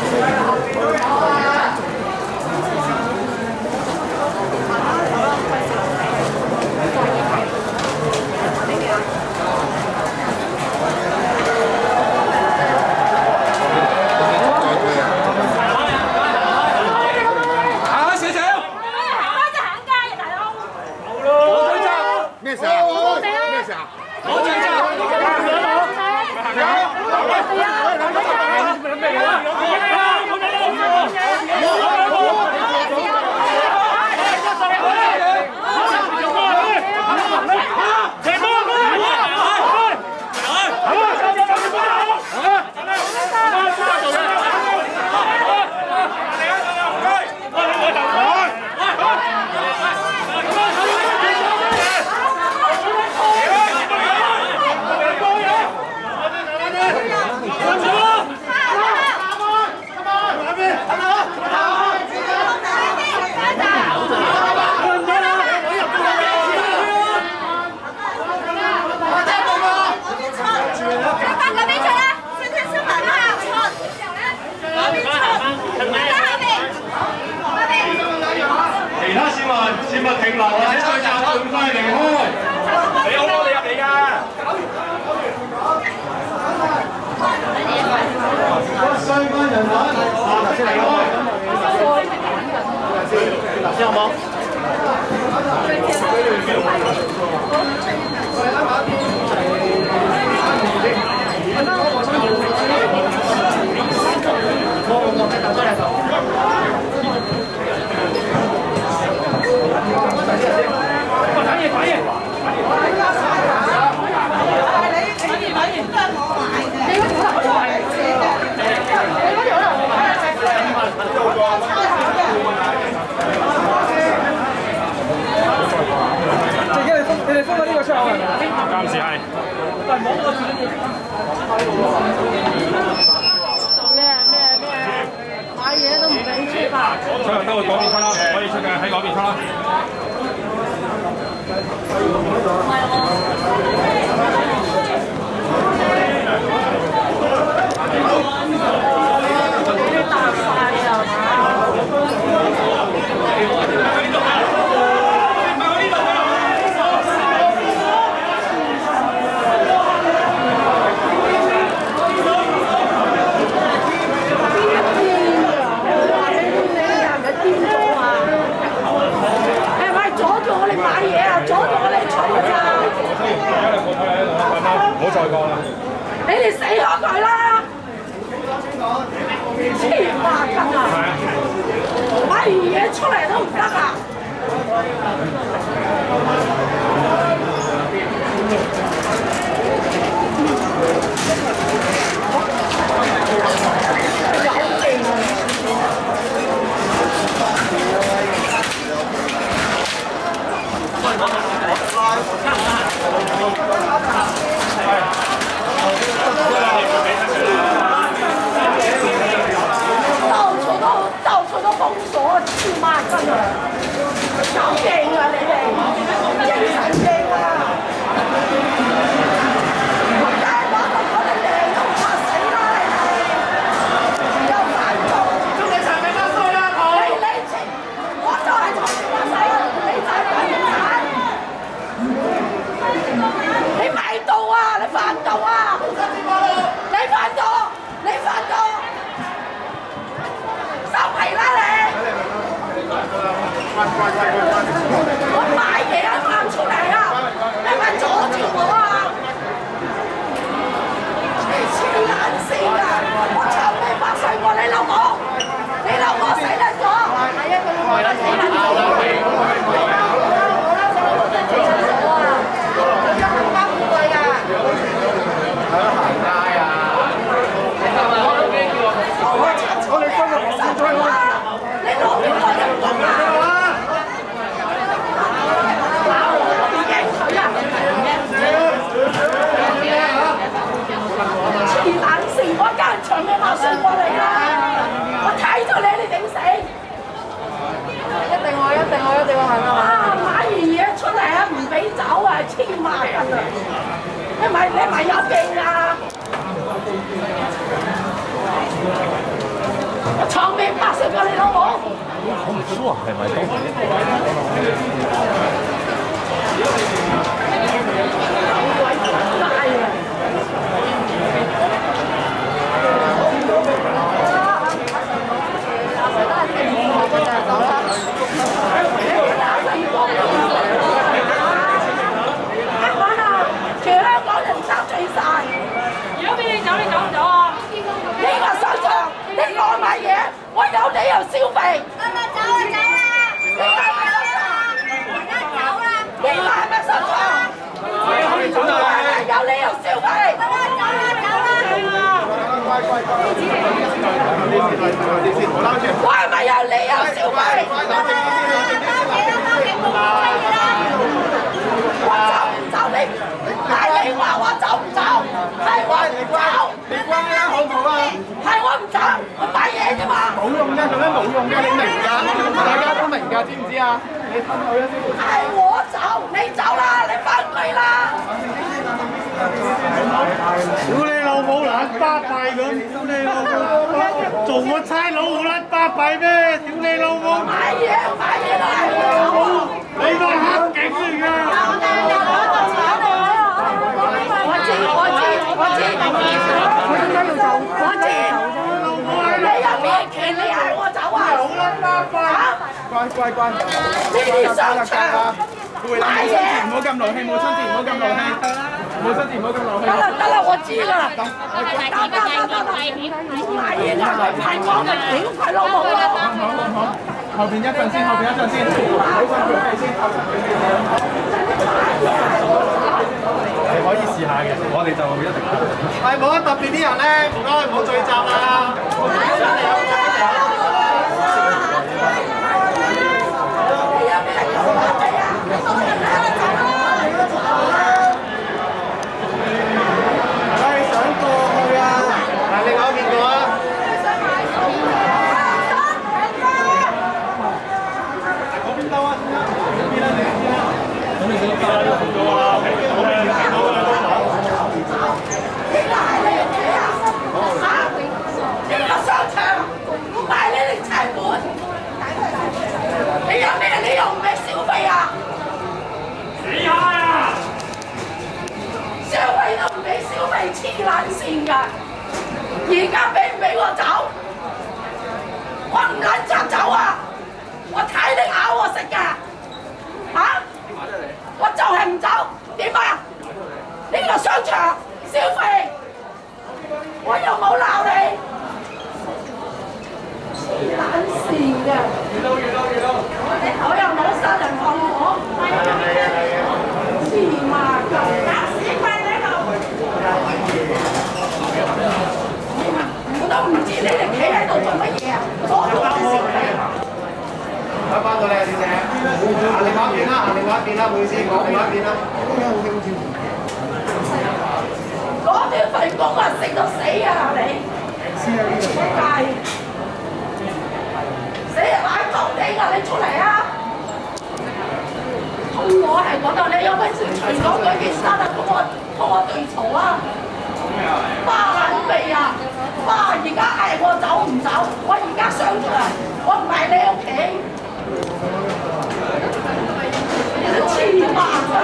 切勿停留啊！車站盡快離開。你好，我哋入嚟㗎。相關人物立即離開。先好冇？你哋封咗呢個出口係咪？暫時係。喂，冇個咩？買嘢都唔俾出吧？出嚟都去嗰邊出啦，可以出嘅喺嗰邊出啦。大塊啊！唔好再講啦！你哋死咗佢啦！黐孖筋啊！買完嘢出嚟都唔得啊！到處都封鎖，黐孖筋啊！搞勁啊你哋，精神病啊！我梗係攞到我哋命都唔怕死啦你哋，又反動，中你長命百歲啦佢！你我就係長命百歲，你就係反共產，你咪到啊！你反動啊！你反動！你反動！收皮啦你！我買嘢啊，翻出嚟啊！你咪阻住我啊！黐眼線啊！我長命百歲過你老母，你老母死得咗！係啊，佢死得咗啊！長命百歲過嚟啦！我睇咗你哋點死！一定係咪啊？買完嘢出嚟啊，唔俾走啊，黐孖筋啊！你咪有病啊！ 㗎你老母！ 我唔知啊，係咪都？ 全香港人爭最晒。如果俾你走，你走唔走啊？呢個商場，你愛買嘢，我有理由消費。走啊走啊！呢個係咪商場？走啦！呢個係咪商場？有理由消費。走啦！我係咪有理由消費？我走唔走你？係你話我走唔走？係我唔走。 你乖啦，好唔好啊？ 係我唔走，我買嘢啫嘛。 冇用㗎，咁樣冇用㗎，你明㗎？大家都明㗎，知唔知啊？你吞口啦先。 係我走，你走啦，你翻去啦。 屌你老母撚巴閉咁，屌你老母！做個差佬好撚巴閉咩？屌你老母！ 買嘢都係我走。 你個黑警嚟㗎！ 我點解要走？我知。你有咩權利係我走啊？ 好撚巴閉！ 乖。 呢啲商場買嘢。 唔好咁勞氣，母親節唔好咁勞氣。母親節唔好咁勞氣。 得啦，我知㗎啦。得。買嘢㗎，係我咪屌佢老母咯。 好。後邊一陣先，好陣準備先。 你可以試下嘅，我哋就一定。 係冇乜特別啲人咧，唔該唔好聚集啦。係想過去啊！嗱，另外一邊個啊？嗰邊兜啊！邊啦你？咁你想加咗好多啊？ 呢個商場唔賣你哋財本，你有咩理由唔俾消費啊？死下啊！消費都唔俾消費，黐撚線㗎！而家俾唔俾我走？我唔撚執走啊！我睇你咬我食㗎，嚇！我就係唔走，點啊？呢個商場消費，我又冇鬧你。黐撚線嘅，我又冇殺人放火，黐孖筋，打死鬼喺度！我都唔知你哋企喺度做乜嘢啊！我都唔識你。 翻到嚟啊，小姐，行另外一邊啦，行另外一邊啦，唔好意思，講另外一邊啦。 嗰段份工啊，食到死啊你！仆街！死人買到你㗎，你出嚟啊！我係嗰度，你有本事除咗佢件衫啊，同我對嘈啊！巴撚味啊！巴而家嗌我走唔走？我而家上場，我唔係你屋企。你黐孖筋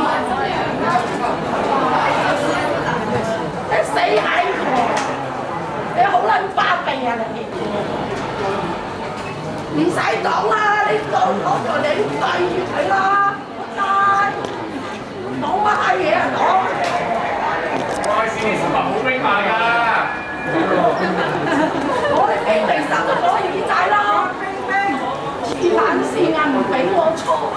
你死閪我！你好撚巴閉啊你！唔使講啦，你講就你對住佢啦，得講乜閪嘢啊講？ 我係司徒好兵馬㗎。 我哋兵嚟實都攞耳仔啦，黐撚線啊！唔俾我錯。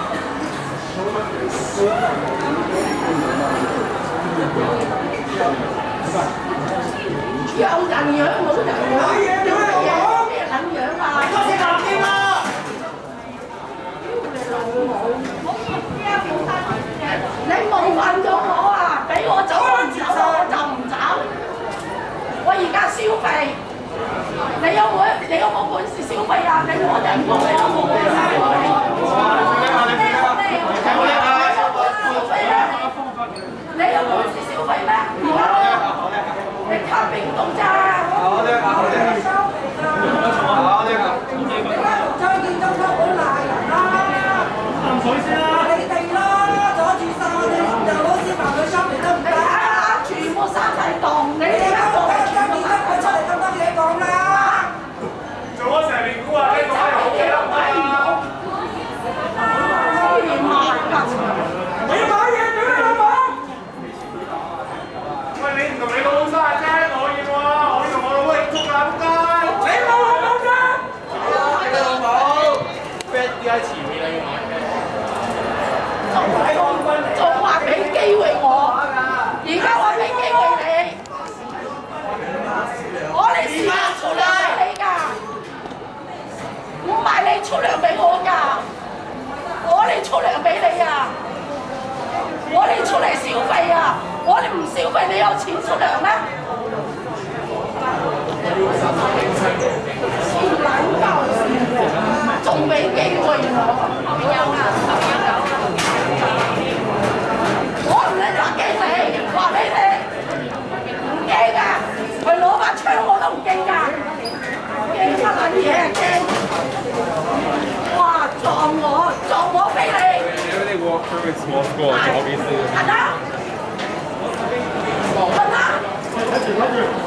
有人樣冇人樣，有乜嘢咩撚樣啊？你冒犯咗我啊！俾我走我唔走，我就唔走。我而家消費，你有冇本事消費啊？你攞人工，你有冇本事消費？你有本事消費咩？你靠邊度咋？ 喺前面啊，要買。 仲話俾機會我，而家我俾機會你，我哋試下出糧俾你㗎，唔係你出糧俾我㗎，我哋出糧俾你啊，我哋出嚟消費啊，我哋唔消費你有錢出糧咩？黐撚鳩，仲俾機會我，後面有㗎，後面有狗。我唔理得驚你，話俾你，唔驚㗎，佢攞把槍我都唔驚㗎，驚乜撚嘢啊驚！哇撞我俾你！ They walk through in small schools, obviously. 行啦，行啦！